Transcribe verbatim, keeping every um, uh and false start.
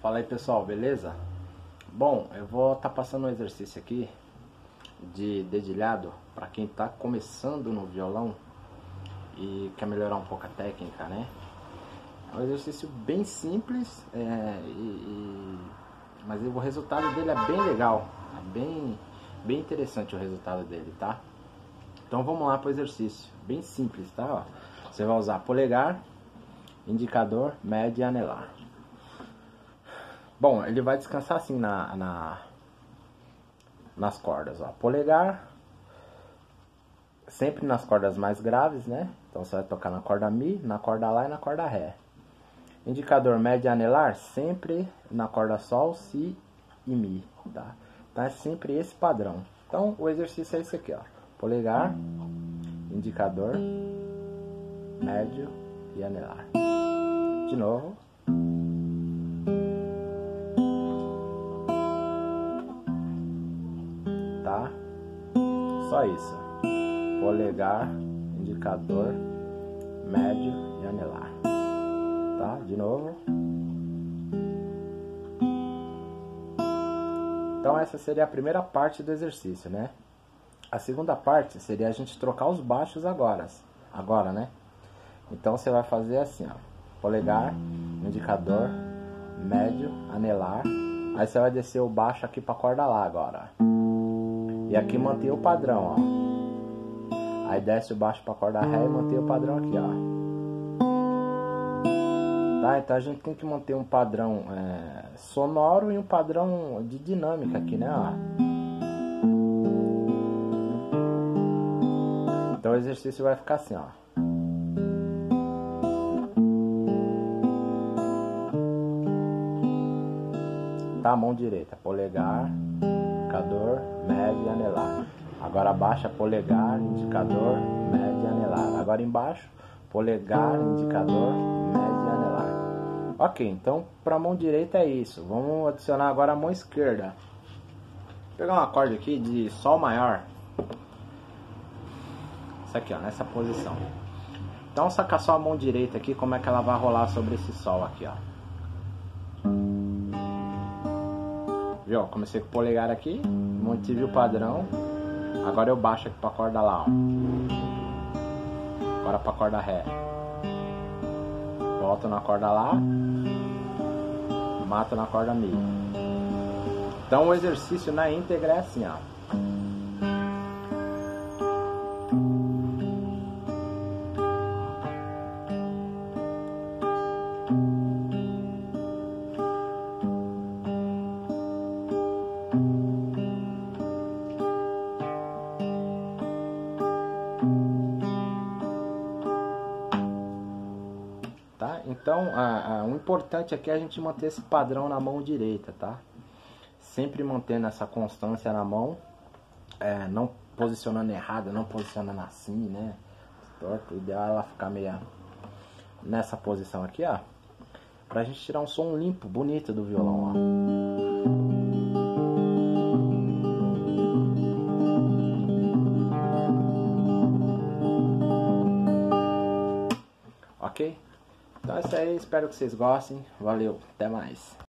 Fala aí pessoal, beleza? Bom, eu vou estar tá passando um exercício aqui de dedilhado para quem está começando no violão e quer melhorar um pouco a técnica, né? É um exercício bem simples, é, e, e, mas o resultado dele é bem legal, é bem, bem interessante o resultado dele, tá? Então vamos lá para o exercício, bem simples, tá? Ó, você vai usar polegar, indicador, médio e anelar. Bom, ele vai descansar assim na, na, nas cordas, ó. Polegar, sempre nas cordas mais graves, né? Então você vai tocar na corda Mi, na corda Lá e na corda Ré. Indicador médio e anelar, sempre na corda Sol, Si e Mi, tá? Então é sempre esse padrão. Então o exercício é esse aqui, ó. Polegar, indicador, médio e anelar. De novo. Tá? Só isso. Polegar, indicador, médio e anelar. Tá? De novo. Então essa seria a primeira parte do exercício, né? A segunda parte seria a gente trocar os baixos agora, agora, né? Então você vai fazer assim, ó. Polegar, indicador, médio, anelar. Aí você vai descer o baixo aqui pra corda Lá agora. E aqui mantém o padrão, ó. Aí desce o baixo pra corda Ré e mantém o padrão aqui, ó. Tá? Então a gente tem que manter um padrão é, sonoro e um padrão de dinâmica aqui, né? Ó. Então o exercício vai ficar assim, ó. Tá? Mão direita, polegar, indicador, médio e anelar. Agora abaixa polegar, indicador, médio e anelar. Agora embaixo, polegar, indicador, médio e anelar. Ok, então para a mão direita é isso. Vamos adicionar agora a mão esquerda. Vou pegar um acorde aqui de Sol maior. Isso aqui, ó, nessa posição. Então saca só a mão direita aqui, como é que ela vai rolar sobre esse Sol aqui, ó. Viu? Comecei com o polegar aqui, mantive o padrão. Agora eu baixo aqui pra corda Lá, ó. Agora pra corda Ré. Volto na corda Lá. Mato na corda Mi. Então o exercício na íntegra é assim, ó. Tá? Então, a, a, o importante aqui é a gente manter esse padrão na mão direita, tá? Sempre mantendo essa constância na mão, é, não posicionando errado, não posicionando assim, né? Torto, o ideal é ela ficar meio nessa posição aqui, ó. Pra gente tirar um som limpo, bonito do violão, ó. Ok? Então é isso aí, espero que vocês gostem. Valeu, até mais.